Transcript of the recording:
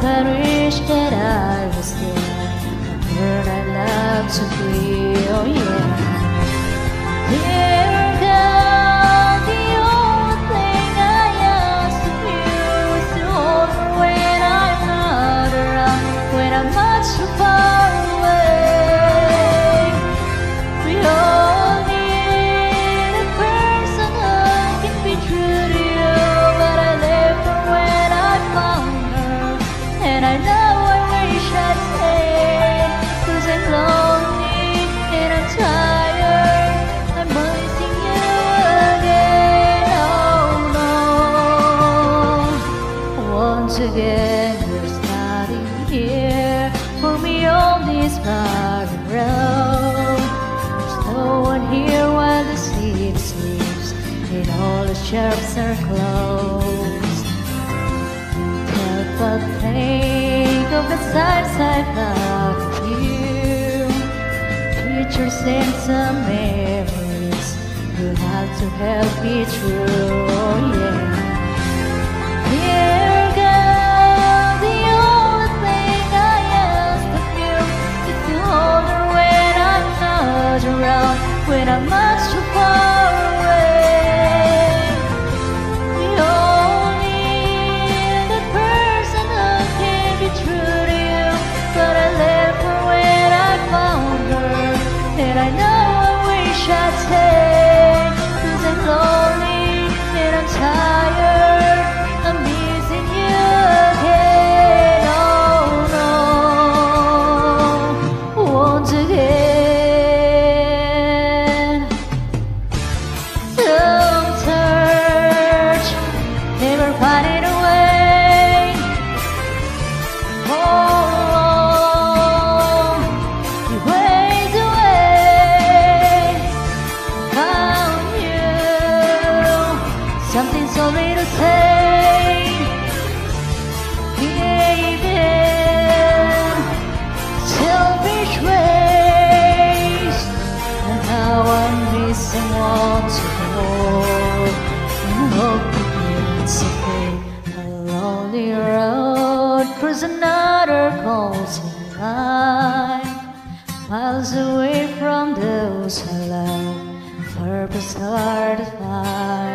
I wish that I was there. A bird I love to be, oh yeah. Dear God, the only thing I ask of you is to hold me when I'm not around, when I'm much too far away. We all need a person who can be true to you, but I left her when I found her, and I know I wish I'd stayed, 'cause I'm lonely and I'm tired. I'm missing you again, oh no. Once again you're starting here for me on this barren road. There's no one here while the city sleeps and all the shops are closed. Help but think of the times I've loved you, pictures and some memories. You have to help me through, oh yeah. Dear God, the only thing I ask of you is to hold her when I'm not around, when I'm much too far away. We all need a person who can be true to you, but I left her when I found her, and I know I wish I'd stay, 'cause I'm lonely and I'm tired. I'm missing you again, oh no. Once again. Some search, never finding a way. Oh, you ways away. Found you, something so little say. Gave in selfish ways, and now I'm missing one to hold. And hope begins to fade. A lonely road cross another closing line, miles away from those I love. Purpose hard to find.